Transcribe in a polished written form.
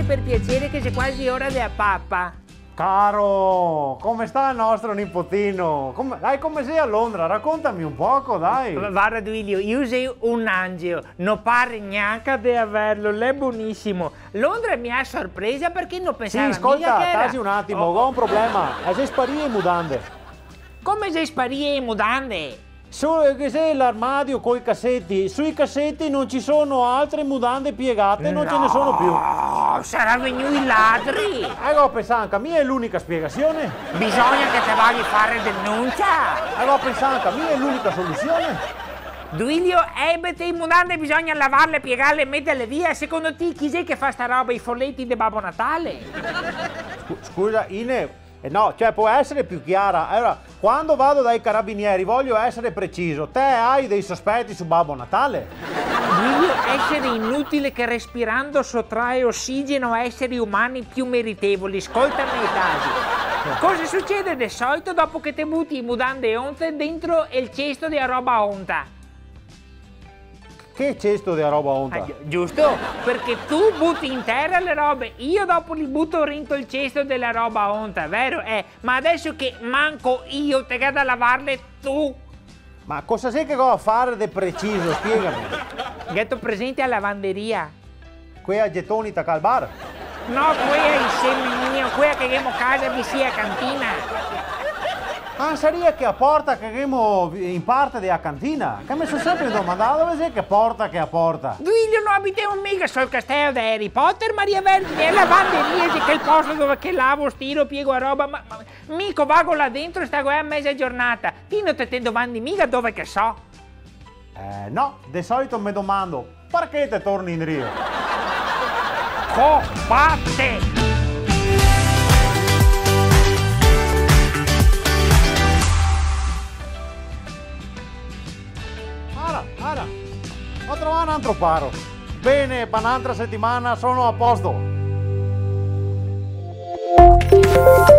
per piacere che c'è quasi ora della pappa. Caro, come sta il nostro nipotino? Come sei a Londra? Raccontami un poco, dai. Guarda Duilio, io sei un angelo, non pare neanche di averlo, è buonissimo. Londra mi ha sorpresa perché non pensavo Sì, ascolta, che era... tasi un attimo, ho un problema. Sei sparire in mudande. Come sei sparire in mudande? Che sei l'armadio coi cassetti, sui cassetti non ci sono altre mudande piegate, non ce ne sono più. Oh, sarà venuto i ladri! Ecco, pensanca, mia è l'unica spiegazione. Bisogna che te voglia fare denuncia! Ecco, pensanca, mia è l'unica soluzione. Duilio, ebete in mudande bisogna lavarle, piegarle e metterle via. Secondo te chi è che fa sta roba, i folletti di Babbo Natale? Scusa, Ine, no, cioè può essere più chiara. Allora, quando vado dai carabinieri voglio essere preciso. Te hai dei sospetti su Babbo Natale? Duilio, essere inutile che respirando sottrae ossigeno a esseri umani più meritevoli. Ascoltami i casi. Cosa succede di solito dopo che te butti i mudande onte dentro il cesto di roba onta? Che cesto di roba onta? Giusto, perché tu butti in terra le robe, io dopo li butto dentro il cesto della roba onta, vero? Ma adesso che manco io te vado a lavarle tu. Ma cosa sei che va a fare di preciso? Spiegami. Getto presente a lavanderia. Qui a gettoni tacca al bar? No, qui è insieme mio, qui che abbiamo casa vi sia cantina. Ah, sarebbe che a porta che abbiamo in parte della cantina? Che mi sono sempre domandato dove sei che porta che a porta? Duilio non abitiamo mica sul castello di Harry Potter, Maria Vergine, è lavanderia, che è il posto dove che lavo, stiro, piego a roba, ma mica vago là dentro e sta a mezza giornata. Ti non te domandi mica dove che so? No, di solito mi domando, perché te torni in Rio? Copatte! Ara, ho trovato un altro paro. Bene, per un'altra settimana sono a posto.